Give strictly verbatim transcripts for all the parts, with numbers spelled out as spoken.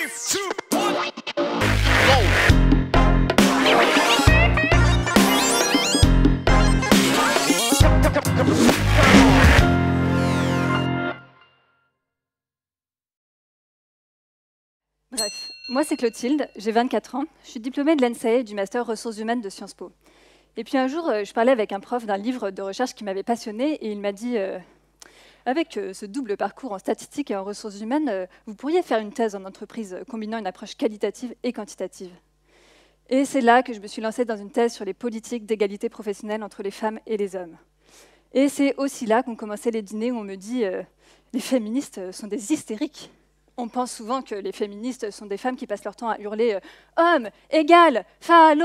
Bref, moi c'est Clotilde, j'ai vingt-quatre ans, je suis diplômée de l'E N S A E et du Master Ressources Humaines de Sciences Po. Et puis un jour, je parlais avec un prof d'un livre de recherche qui m'avait passionnée et il m'a dit euh, « Avec euh, ce double parcours en statistique et en ressources humaines, euh, vous pourriez faire une thèse en entreprise euh, combinant une approche qualitative et quantitative. » Et c'est là que je me suis lancée dans une thèse sur les politiques d'égalité professionnelle entre les femmes et les hommes. Et c'est aussi là qu'ont commencé les dîners où on me dit euh, « Les féministes sont des hystériques ». On pense souvent que les féministes sont des femmes qui passent leur temps à hurler euh, « Homme égal phallocrate !»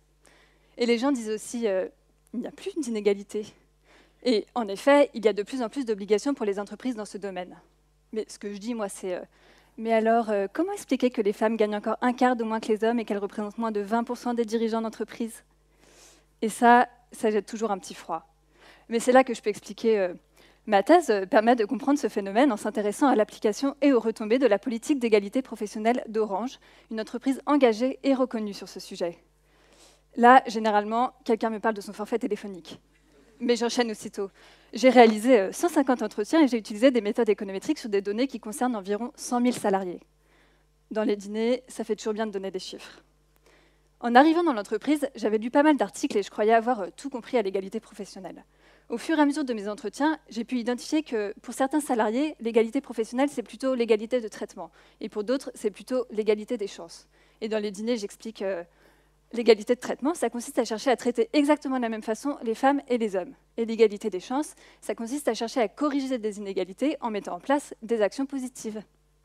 Et les gens disent aussi euh, « Il n'y a plus d'inégalité ». Et en effet, il y a de plus en plus d'obligations pour les entreprises dans ce domaine. Mais ce que je dis, moi, c'est euh, « Mais alors, euh, comment expliquer que les femmes gagnent encore un quart de moins que les hommes et qu'elles représentent moins de vingt pour cent des dirigeants d'entreprise ?» Et ça, ça jette toujours un petit froid. Mais c'est là que je peux expliquer... Euh, Ma thèse permet de comprendre ce phénomène en s'intéressant à l'application et aux retombées de la politique d'égalité professionnelle d'Orange, une entreprise engagée et reconnue sur ce sujet. Là, généralement, quelqu'un me parle de son forfait téléphonique. Mais j'enchaîne aussitôt. J'ai réalisé cent cinquante entretiens et j'ai utilisé des méthodes économétriques sur des données qui concernent environ cent mille salariés. Dans les dîners, ça fait toujours bien de donner des chiffres. En arrivant dans l'entreprise, j'avais lu pas mal d'articles et je croyais avoir tout compris à l'égalité professionnelle. Au fur et à mesure de mes entretiens, j'ai pu identifier que pour certains salariés, l'égalité professionnelle, c'est plutôt l'égalité de traitement. Et pour d'autres, c'est plutôt l'égalité des chances. Et dans les dîners, j'explique euh, l'égalité de traitement, ça consiste à chercher à traiter exactement de la même façon les femmes et les hommes. Et l'égalité des chances, ça consiste à chercher à corriger des inégalités en mettant en place des actions positives.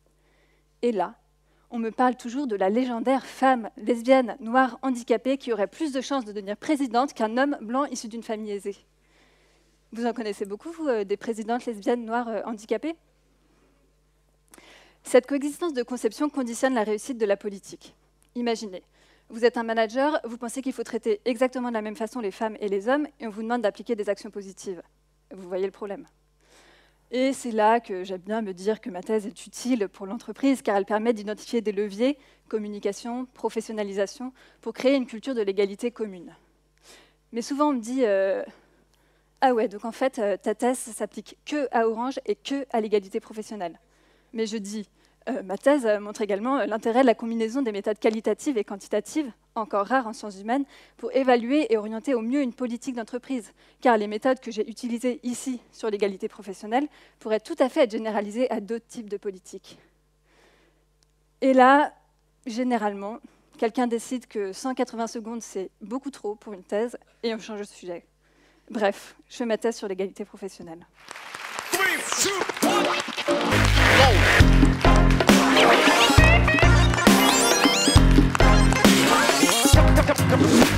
Et là, on me parle toujours de la légendaire femme lesbienne, noire, handicapée, qui aurait plus de chances de devenir présidente qu'un homme blanc issu d'une famille aisée. Vous en connaissez beaucoup, vous, euh, des présidentes lesbiennes noires euh, handicapées? Cette coexistence de conceptions conditionne la réussite de la politique. Imaginez, vous êtes un manager, vous pensez qu'il faut traiter exactement de la même façon les femmes et les hommes, et on vous demande d'appliquer des actions positives. Vous voyez le problème. Et c'est là que j'aime bien me dire que ma thèse est utile pour l'entreprise, car elle permet d'identifier des leviers, communication, professionnalisation, pour créer une culture de l'égalité commune. Mais souvent, on me dit... Euh, Ah ouais, donc en fait, euh, ta thèse s'applique que à Orange et que à l'égalité professionnelle. Mais je dis, euh, ma thèse montre également euh, l'intérêt de la combinaison des méthodes qualitatives et quantitatives, encore rares en sciences humaines, pour évaluer et orienter au mieux une politique d'entreprise. Car les méthodes que j'ai utilisées ici sur l'égalité professionnelle pourraient tout à fait être généralisées à d'autres types de politiques. Et là, généralement, quelqu'un décide que cent quatre-vingts secondes, c'est beaucoup trop pour une thèse, et on change de sujet. Bref, je fais ma thèse sur l'égalité professionnelle. three, two, one, go.